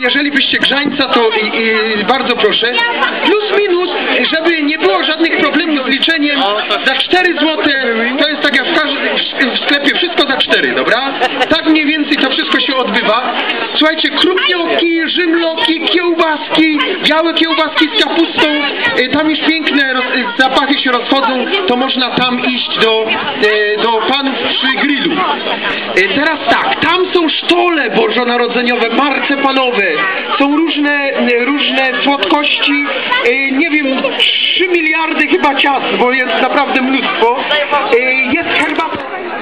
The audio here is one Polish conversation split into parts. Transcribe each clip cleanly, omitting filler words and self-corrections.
Jeżeli byście grzańca, to bardzo proszę. Plus minus, żeby nie było żadnych problemów z liczeniem, za 4 zł, to jest tak jak w sklepie, wszystko za 4, dobra? Tak mniej więcej to wszystko się odbywa. Słuchajcie, krupnioki, rzymloki, kiełbaski, białe kiełbaski z kapustą, tam już piękne zapachy się rozchodzą, to można tam iść do panów przy grillu. Teraz tak, tam są sztole bożonarodzeniowe, marcepanowe, są różne słodkości, nie wiem, 3 miliardy chyba ciast, bo jest naprawdę mnóstwo, jest herbata.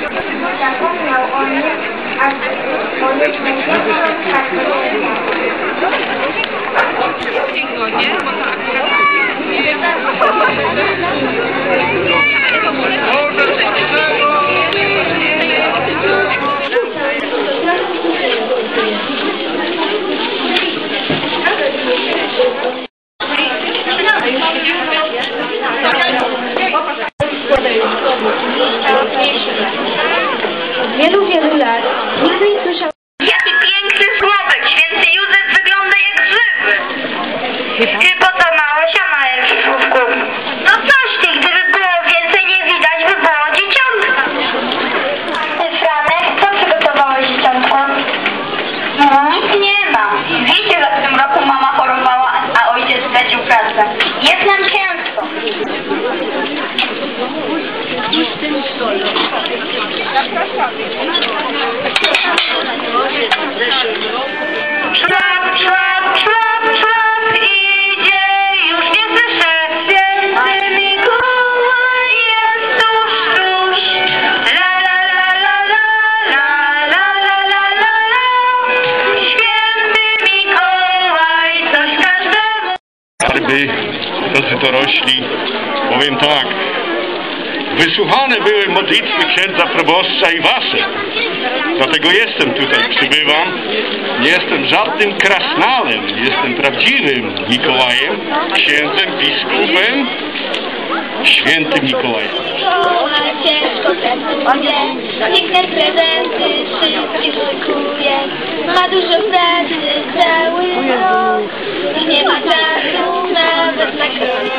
Wielu lat nigdy nie słyszałam. Jaki piękny chłopek, święty Józef wygląda jak żywy. Czy po to mało siamałem w słówku? No coś ty, gdyby było więcej nie widać, by było dzieciątka. Ty, Franek, co przygotowałeś dzieciątko? No, nic nie ma. Wiecie, że w tym roku mama chorowała, a ojciec stracił pracę. Jest nam ciężko. Szlap, szlap, szlap, szlap idzie, już nie słyszę. Święty Mikołaj jest tuż, tuż. La la la la la la la la la la la. Święty Mikołaj coś każdemu. Skarby, drodzy dorośli, powiem tak. Wysłuchane były modlitwy księdza proboszcza i wasze. Dlatego jestem tutaj, przybywam. Nie jestem żadnym krasnalem, jestem prawdziwym Mikołajem, księdzem, biskupem, świętym Mikołajem. Ciężko pracuje, piękne prezenty wszystkie szykuje, ma dużo pracy cały rok i nie ma czasu nawet na krok.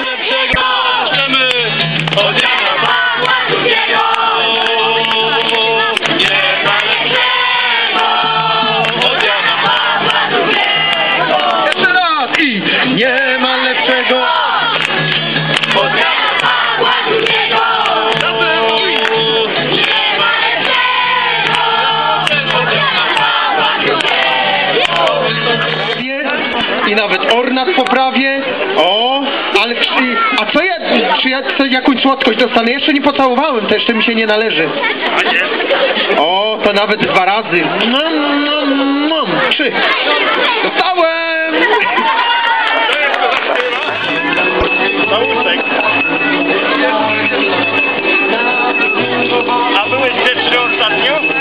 Jeszcze raz i nie ma lepszego. I nawet ornat poprawię. O, ale a co ja, czy ja jakąś słodkość dostanę? Jeszcze nie pocałowałem, to jeszcze mi się nie należy. O, to nawet 2 razy. 3. Dostałem! A byłeś grzeczny ostatnio?